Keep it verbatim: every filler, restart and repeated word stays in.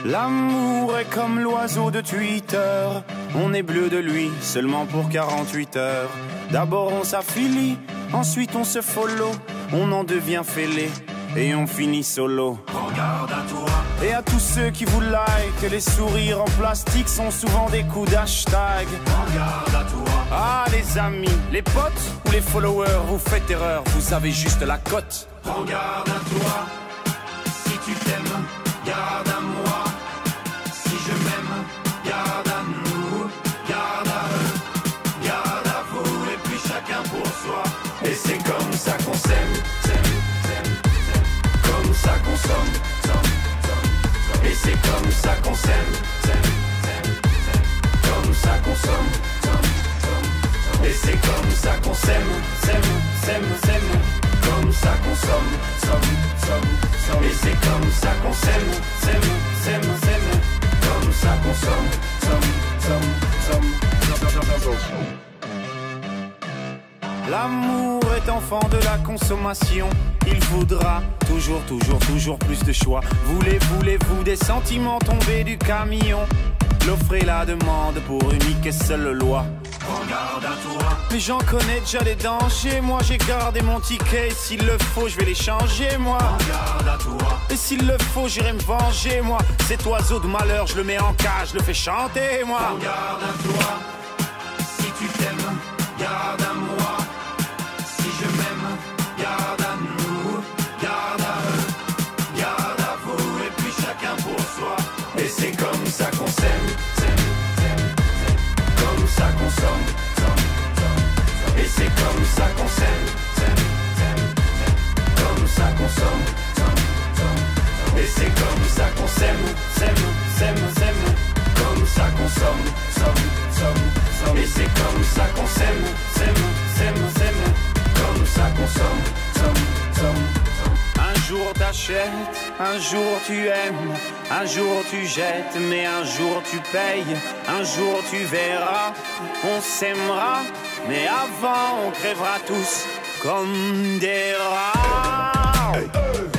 L'amour est comme l'oiseau de Twitter. On est bleu de lui seulement pour quarante-huit heures. D'abord on s'affilie, ensuite on se follow. On en devient fêlé et on finit solo. Prends garde à toi. Et à tous ceux qui vous like, les sourires en plastique sont souvent des coups d'hashtag. Prends garde à toi. Ah les amis, les potes ou les followers, vous faites erreur, vous avez juste la cote. Prends garde à toi. Si tu t'aimes, garde à moi. Si je m'aime, garde à nous. Garde à eux, garde à vous. Et puis chacun pour soi. Et c'est comme ça qu'on s'aime, s'aime, s'aime, s'aime. Comme ça qu'on somme, somme, somme, somme. Et c'est comme ça qu'on s'aime, s'aime, s'aime, s'aime. Comme ça qu'on somme, somme, somme, somme. Et c'est comme ça qu'on s'aime, s'aime, s'aime, s'aime. Comme ça qu'on somme, somme, somme, somme. Et c'est comme ça qu'on s'aime, s'aime, s'aime, s'aime. Comme ça qu'on somme, somme, somme, somme, somme, somme, somme. L'amour est enfant de la consommation. Il faudra toujours, toujours, toujours plus de choix. Voulez, voulez-vous des sentiments tombés du camion? L'offre et la demande pour unique et seule loi. Prends garde à toi. Mais j'en connais déjà les dangers. Moi j'ai gardé mon ticket. S'il le faut je vais les changer moi. Prends garde à toi. Et s'il le faut j'irai me venger moi. Cet oiseau de malheur je le mets en cage, je le fais chanter moi. Prends garde à toi. Si tu t'aimes, garde à moi. Si je m'aime, garde à nous. Garde à eux, garde à vous. Et puis chacun pour soi. Et c'est comme ça qu'on s'aime, s'aime, s'aime, s'aime. Comme ça qu'on somme, somme, somme, somme. Et c'est comme ça qu'on s'aime, s'aime, s'aime, s'aime. Comme ça qu'on somme, somme, somme, somme. Et c'est comme ça qu'on s'aime, s'aime, s'aime, s'aime. Comme ça qu'on somme, somme, somme, somme. Et c'est comme ça qu'on s'aime, s'aime, s'aime, s'aime. Comme ça qu'on somme, somme, somme, somme. Un jour t'achètes, un jour tu aimes, un jour tu jettes, mais un jour tu payes, un jour tu verras, on s'aimera, mais avant on crèvera tous comme des rats. Hey, hey.